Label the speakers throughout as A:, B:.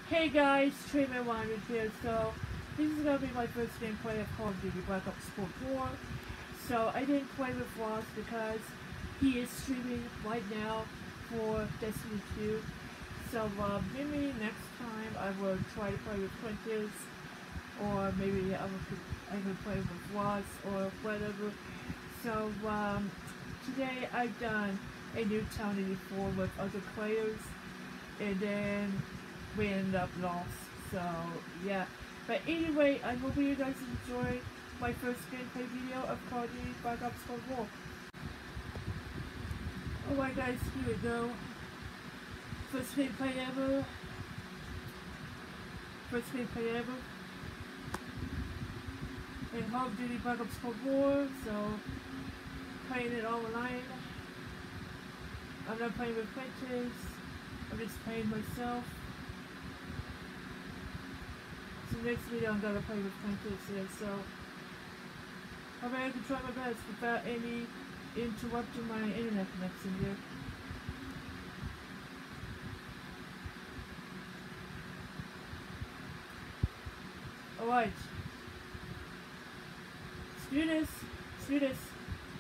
A: Hey guys, Treatment Wyman here. So this is gonna be my first gameplay of Call of Duty Black Ops 4. So I didn't play with Ross because he is streaming right now for Destiny 2. So maybe next time I will try to play with Quintus, or maybe I could play with Ross or whatever. So today I've done a Nuketown 84 with other players, and then we ended up lost. So yeah, but anyway, I hope you guys enjoy my first gameplay video of Call of Duty Black Ops 4. Alright guys, here we go. First gameplay ever. In Call of Duty Black Ops 4, so playing it online. I'm not playing with Quintus, I'm just playing myself. So next video I'm gonna play with Quintus here, so hopefully I can try my best without any interrupting my internet connection here. Alright. Let's do this. Let's do this.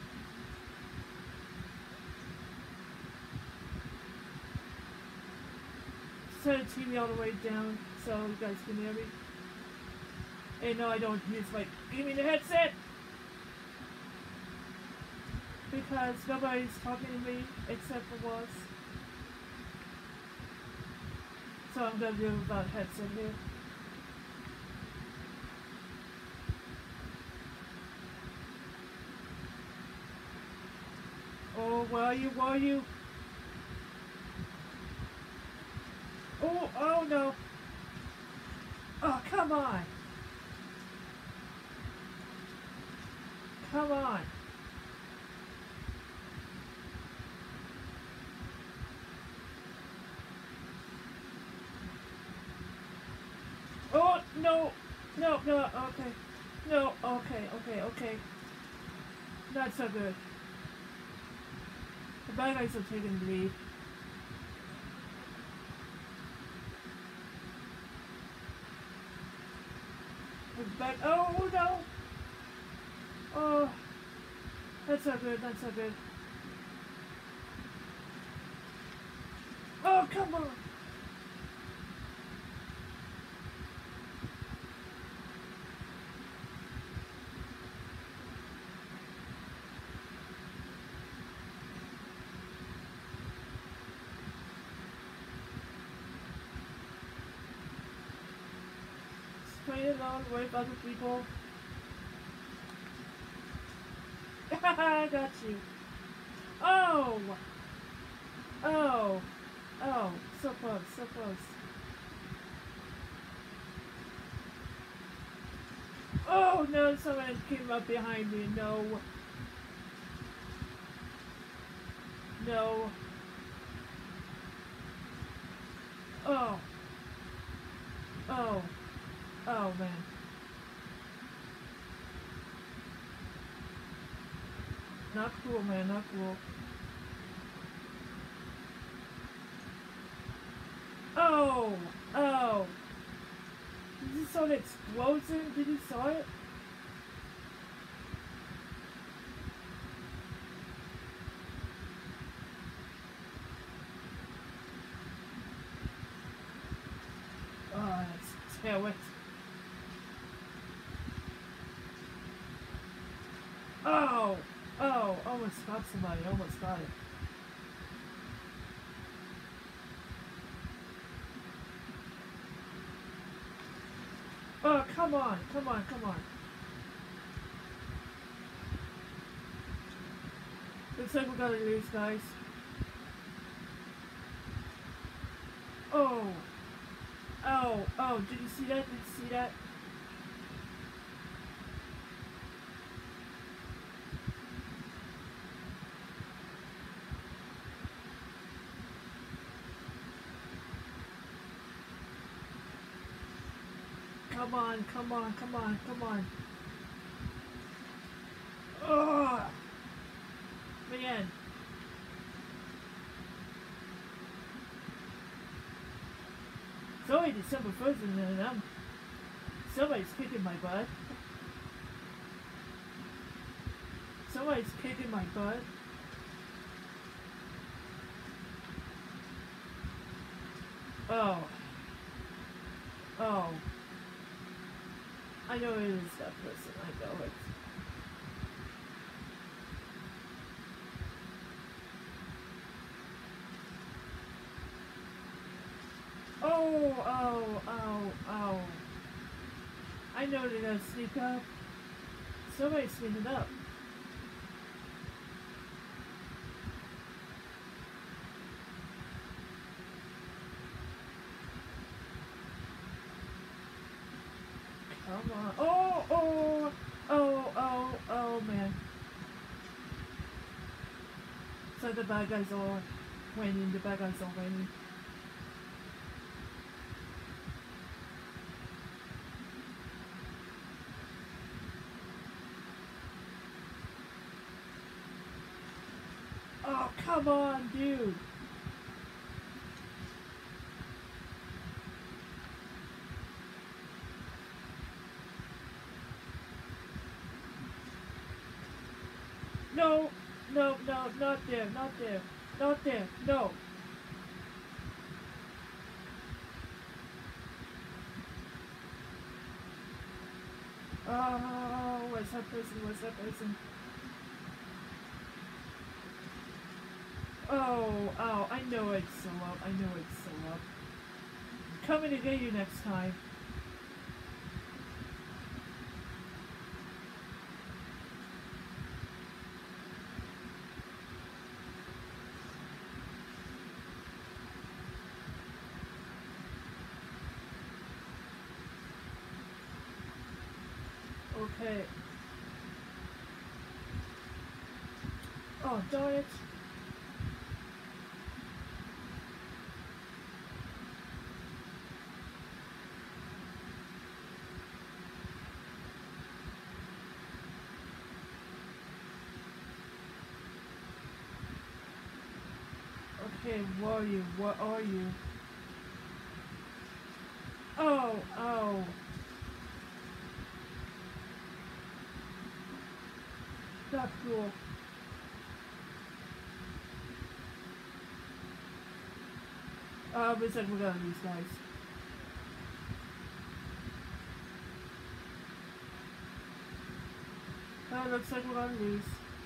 A: Set the TV all the way down so you guys can hear me. Hey, no, I don't use my gaming headset because nobody's talking to me except for us. So I'm gonna do about headset here. Oh, where are you? Where are you? Oh no. Oh, come on. Come on. Oh, no. No, okay. No, okay. Not so good. The bad guys are taking the lead. Back. Oh no! Oh, that's not good. Oh, come on! Straight along with other people. I got you. Oh! So close. Oh no, someone came up behind me. No. Oh man. Not cool, man, not cool. Oh! Did you saw an explosion? Did you saw it? Oh, let's tail it. Oh, almost got somebody, almost got it. Oh, come on. Looks like we're gonna lose, guys. Oh, did you see that? Come on. Oh, man. It's only December 1st and somebody's kicking my butt. Somebody's kicking my butt. Oh. Oh. I know it is that person. I know it. Oh. I know they're gonna sneak up. Somebody's sneaking up. Come on. Oh, man. So the bad guys are winning. The bad guys are winning. Oh, come on, dude. No, not there, no. Oh, what's that person? Oh, I know it's so up, Coming to get you next time. Okay. Oh, darn it. Okay, what are you? Oh. Not cool. Looks like we're gonna lose, guys. Looks like we're gonna lose.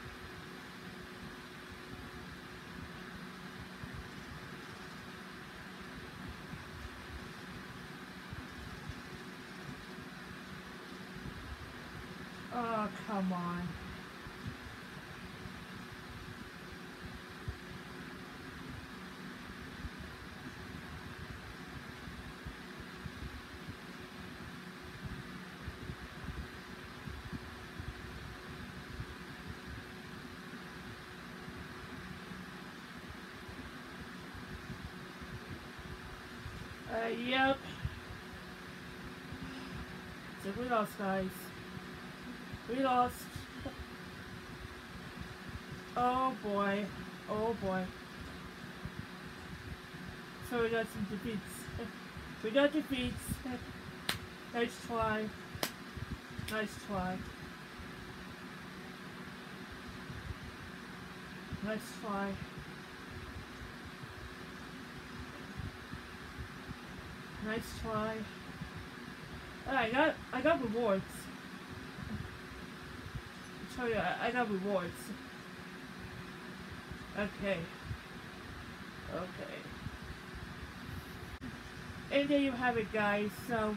A: Oh, come on. Yep. So we lost, guys. We lost. Oh boy. So we got some defeats. Nice try. Nice try. I got rewards. I tell you, I got rewards. Okay. And there you have it, guys. So,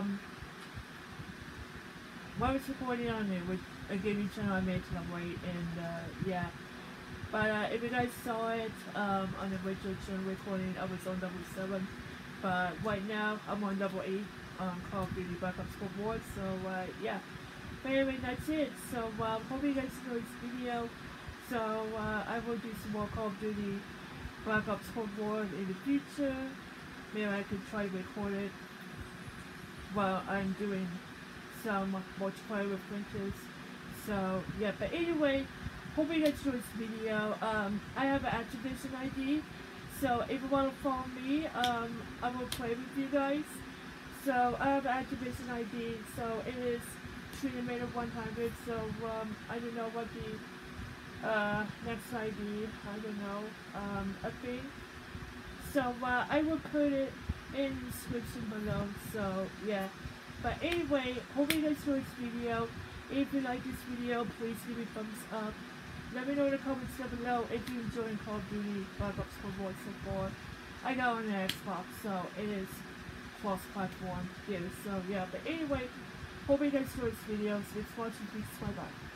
A: I was recording on it with a gaming channel I made to the right, and, yeah. But, if you guys saw it, on the original channel recording, I was on level 7. But right now, I'm on level 8 on Call of Duty Black Ops Cold War, so, yeah. But anyway, that's it. So, hope you guys enjoyed this video. So, I will do some more Call of Duty Black Ops Cold War in the future. Maybe I could try to record it while I'm doing some multiplayer with Princess. So, yeah, but anyway, hope you guys enjoyed this video. I have an Activision ID, So if you want to follow me, I will play with you guys. So I have Activision ID, so it is made of 100. So I don't know what the next ID, I don't know, a thing. So I will put it in the description below. So yeah. But anyway, hope you guys enjoyed this video. If you like this video, please give me a thumbs up. Let me know in the comments down below if you enjoy Call of Duty Black Ops 4 Voice so far. I got on the Xbox, so it is cross-platform. Yeah, so yeah. But anyway, hope you guys enjoyed this video. So thanks for watching. Peace. Bye bye.